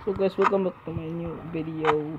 So guys, welcome back to my new video.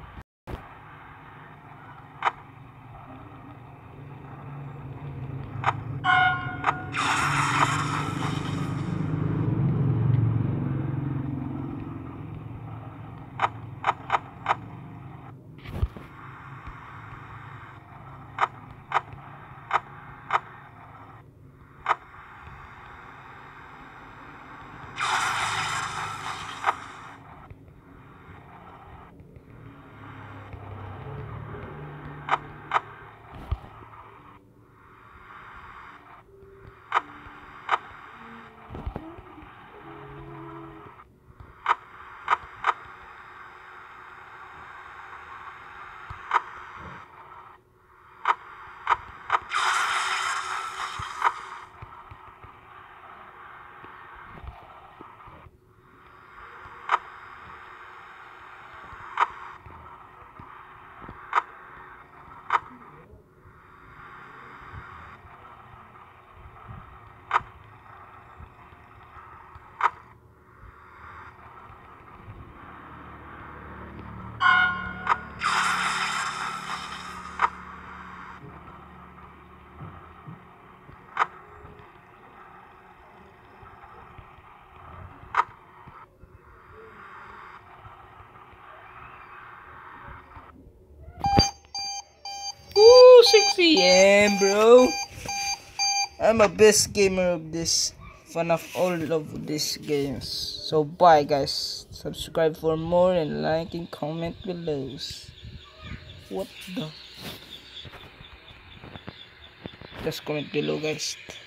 Ooh, 6 AM, bro. I'm a best gamer of this, fan of all of these games. So bye guys. Subscribe for more and like and comment below. What the? Just comment below guys.